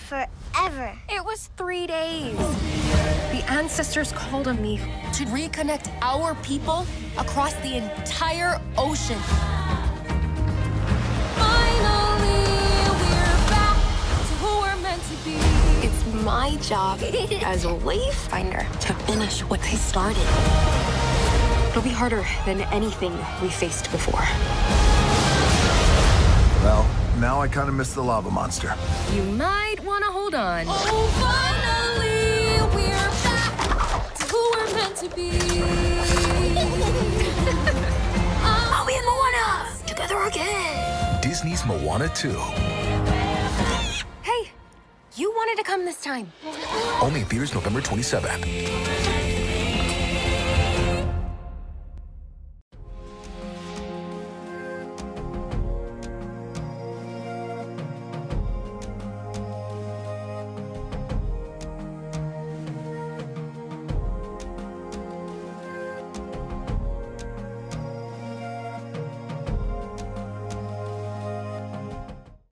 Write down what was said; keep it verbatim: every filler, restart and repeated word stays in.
forever. It was three days. The ancestors called on me to reconnect our people across the entire ocean. Finally, we're back to who we're meant to be. It's my job as a wayfinder to finish what they started. It'll be harder than anything we faced before. Well, now I kind of miss the lava monster. You might want to hold on. Oh, finally, we're back to who we're meant to be. Auli'i and Moana, together again. Disney's Moana two. Hey, you wanted to come this time. Only in theaters November twenty-seventh.